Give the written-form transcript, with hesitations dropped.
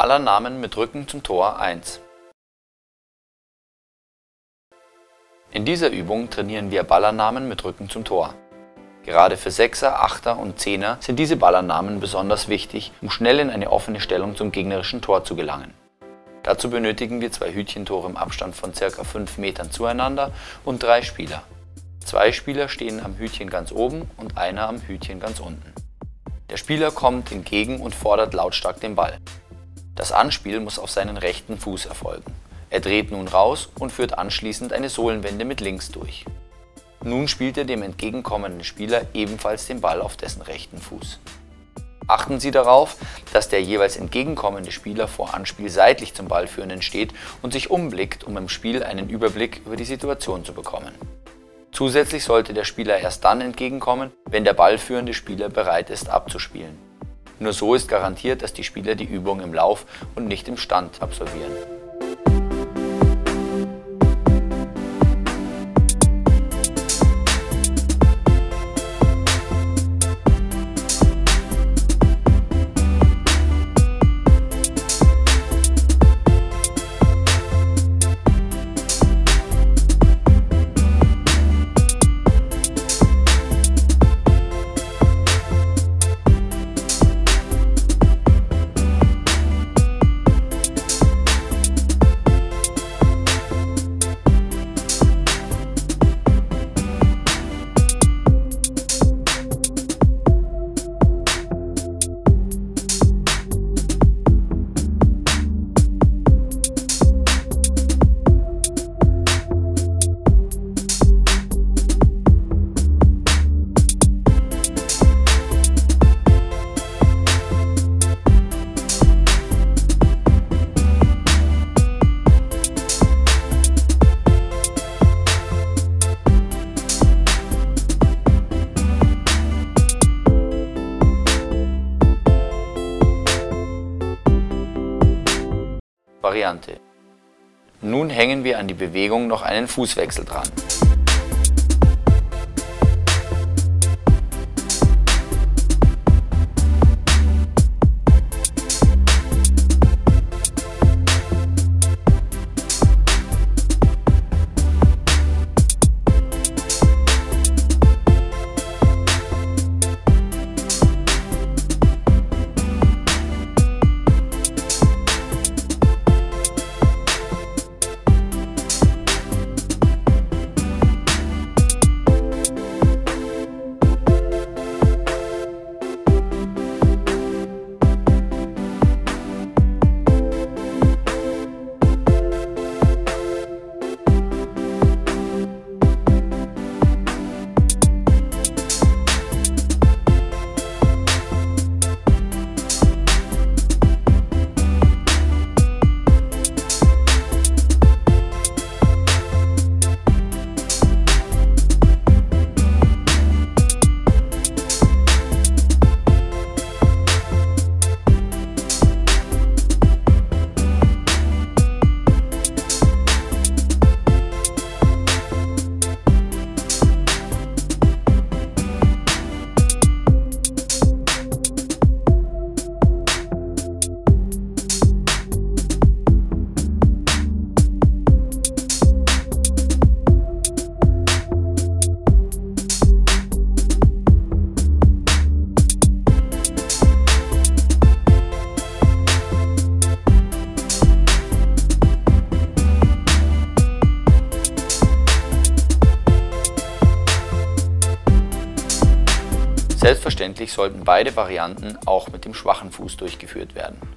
Ballannahmen mit Rücken zum Tor 1. In dieser Übung trainieren wir Ballannahmen mit Rücken zum Tor. Gerade für Sechser, Achter und Zehner sind diese Ballannahmen besonders wichtig, um schnell in eine offene Stellung zum gegnerischen Tor zu gelangen. Dazu benötigen wir 2 Hütchentore im Abstand von ca. 5 Metern zueinander und 3 Spieler. 2 Spieler stehen am Hütchen ganz oben und einer am Hütchen ganz unten. Der Spieler kommt entgegen und fordert lautstark den Ball. Das Anspiel muss auf seinen rechten Fuß erfolgen. Er dreht nun raus und führt anschließend eine Sohlenwende mit links durch. Nun spielt er dem entgegenkommenden Spieler ebenfalls den Ball auf dessen rechten Fuß. Achten Sie darauf, dass der jeweils entgegenkommende Spieler vor Anspiel seitlich zum Ballführenden steht und sich umblickt, um im Spiel einen Überblick über die Situation zu bekommen. Zusätzlich sollte der Spieler erst dann entgegenkommen, wenn der ballführende Spieler bereit ist abzuspielen. Nur so ist garantiert, dass die Spieler die Übung im Lauf und nicht im Stand absolvieren. Variante. Nun hängen wir an die Bewegung noch einen Fußwechsel dran. Selbstverständlich sollten beide Varianten auch mit dem schwachen Fuß durchgeführt werden.